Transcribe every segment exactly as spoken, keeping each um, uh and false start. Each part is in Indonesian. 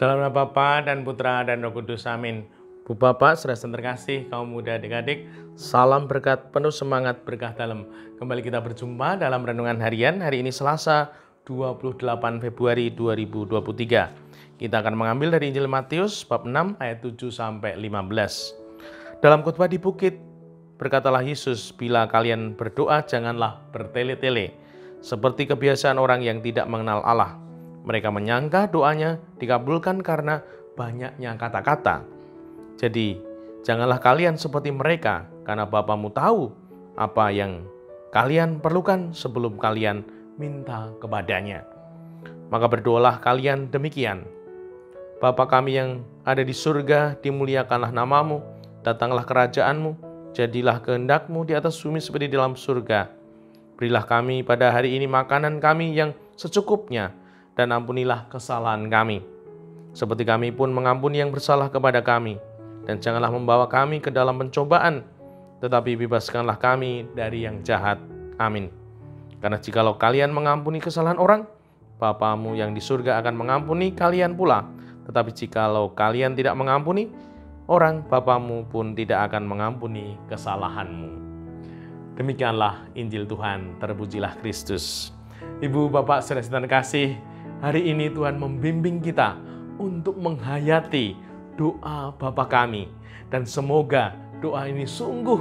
Dalam nama Bapa dan Putra dan Roh Kudus, amin. Bu Bapak, saudara terkasih, kaum muda adik-adik, salam berkat penuh semangat berkah dalam. Kembali kita berjumpa dalam renungan harian hari ini Selasa dua puluh delapan Februari dua ribu dua puluh tiga. Kita akan mengambil dari Injil Matius bab enam ayat tujuh sampai lima belas. Dalam khotbah di bukit, berkatalah Yesus, bila kalian berdoa janganlah bertele-tele, seperti kebiasaan orang yang tidak mengenal Allah. Mereka menyangka doanya dikabulkan karena banyaknya kata-kata. Jadi, janganlah kalian seperti mereka, karena Bapamu tahu apa yang kalian perlukan sebelum kalian minta kepadanya. Maka berdoalah kalian demikian. Bapa kami yang ada di surga, dimuliakanlah namamu, datanglah kerajaanmu, jadilah kehendakmu di atas bumi seperti di dalam surga. Berilah kami pada hari ini makanan kami yang secukupnya, dan ampunilah kesalahan kami, seperti kami pun mengampuni yang bersalah kepada kami. Dan janganlah membawa kami ke dalam pencobaan, tetapi bebaskanlah kami dari yang jahat. Amin. Karena jikalau kalian mengampuni kesalahan orang, Bapamu yang di surga akan mengampuni kalian pula. Tetapi jikalau kalian tidak mengampuni orang, Bapamu pun tidak akan mengampuni kesalahanmu. Demikianlah Injil Tuhan, terpujilah Kristus. Ibu, Bapak, saudara terkasih, hari ini Tuhan membimbing kita untuk menghayati doa Bapa kami. Dan semoga doa ini sungguh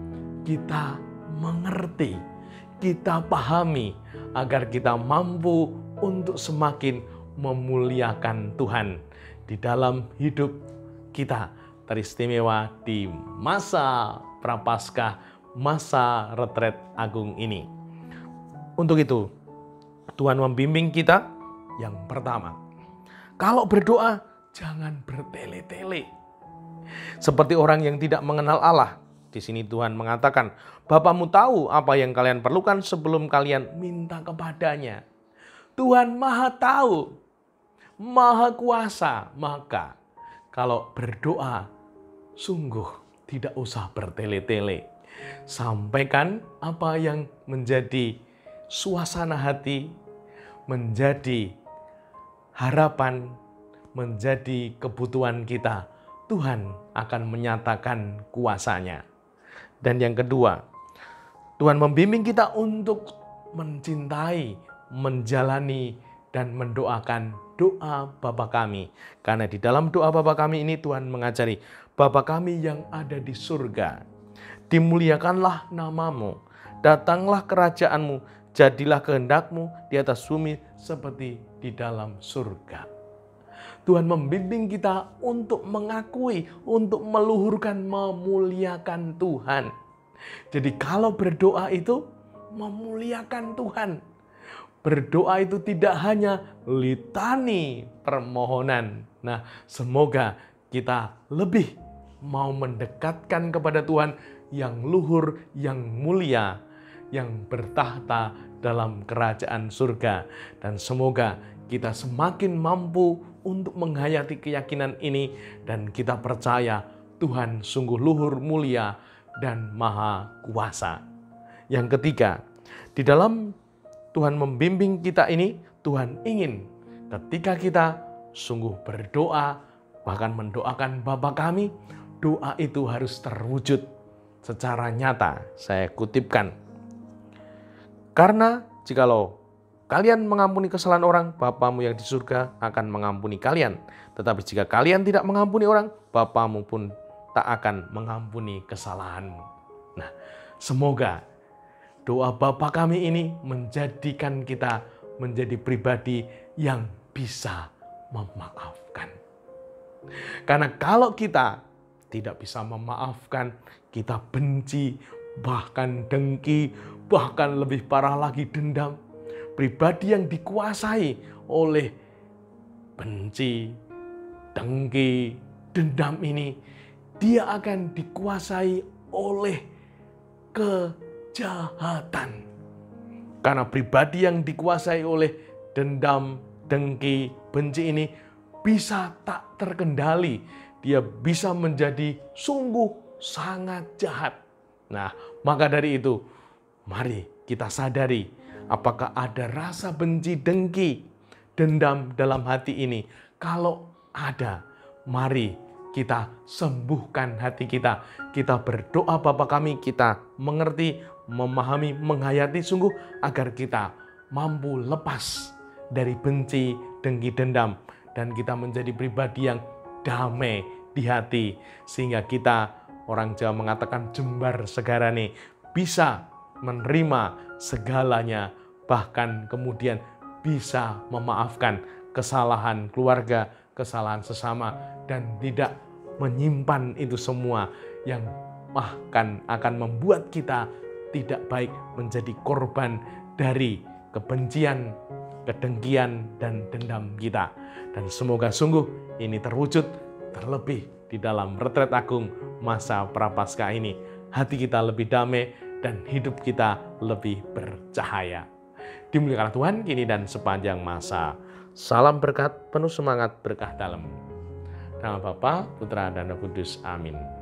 kita mengerti, kita pahami, agar kita mampu untuk semakin memuliakan Tuhan di dalam hidup kita, teristimewa di masa Prapaskah, masa retret agung ini. Untuk itu, Tuhan membimbing kita yang pertama, kalau berdoa jangan bertele-tele. Seperti orang yang tidak mengenal Allah. Di sini Tuhan mengatakan, Bapamu tahu apa yang kalian perlukan sebelum kalian minta kepadanya. Tuhan Maha tahu, Maha kuasa. Maka kalau berdoa, sungguh tidak usah bertele-tele. Sampaikan apa yang menjadi suasana hati, menjadi harapan, menjadi kebutuhan kita. Tuhan akan menyatakan kuasanya. Dan yang kedua, Tuhan membimbing kita untuk mencintai, menjalani, dan mendoakan doa Bapa kami. Karena di dalam doa Bapa kami ini Tuhan mengajari, Bapa kami yang ada di surga, dimuliakanlah namamu, datanglah kerajaanmu, jadilah kehendakmu di atas bumi seperti di dalam surga. Tuhan membimbing kita untuk mengakui, untuk meluhurkan, memuliakan Tuhan. Jadi kalau berdoa itu memuliakan Tuhan. Berdoa itu tidak hanya litani permohonan. Nah, semoga kita lebih mau mendekatkan kepada Tuhan yang luhur, yang mulia, yang bertahta dalam kerajaan surga. Dan semoga kita semakin mampu untuk menghayati keyakinan ini, dan kita percaya Tuhan sungguh luhur, mulia, dan maha kuasa. Yang ketiga, di dalam Tuhan membimbing kita ini, Tuhan ingin ketika kita sungguh berdoa, bahkan mendoakan Bapa kami, doa itu harus terwujud secara nyata. Saya kutipkan, karena jikalau kalian mengampuni kesalahan orang, Bapamu yang di surga akan mengampuni kalian. Tetapi jika kalian tidak mengampuni orang, Bapamu pun tak akan mengampuni kesalahanmu. Nah, semoga doa Bapa kami ini menjadikan kita menjadi pribadi yang bisa memaafkan. Karena kalau kita tidak bisa memaafkan, kita benci, bahkan dengki, bahkan lebih parah lagi dendam. Pribadi yang dikuasai oleh benci, dengki, dendam ini, dia akan dikuasai oleh kejahatan. Karena pribadi yang dikuasai oleh dendam, dengki, benci ini bisa tak terkendali. Dia bisa menjadi sungguh sangat jahat. Nah, maka dari itu, mari kita sadari, apakah ada rasa benci, dengki, dendam dalam hati ini? Kalau ada. Mari kita sembuhkan hati kita. Kita berdoa Bapa kami, kita mengerti, memahami, menghayati sungguh agar kita mampu lepas dari benci, dengki, dendam. Dan kita menjadi pribadi yang damai di hati. Sehingga kita, orang Jawa mengatakan jembar segarane, bisa menerima segalanya. Bahkan kemudian bisa memaafkan kesalahan keluarga, kesalahan sesama, dan tidak menyimpan itu semua yang bahkan akan membuat kita tidak baik, menjadi korban dari kebencian, kedengkian, dan dendam kita. Dan semoga sungguh ini terwujud, terlebih di dalam retret agung masa Prapaskah ini. Hati kita lebih damai dan hidup kita lebih bercahaya. Dimuliakan Tuhan kini dan sepanjang masa. Salam berkat, penuh semangat, berkah dalam. Nama Bapa, Putra, dan Roh Kudus. Amin.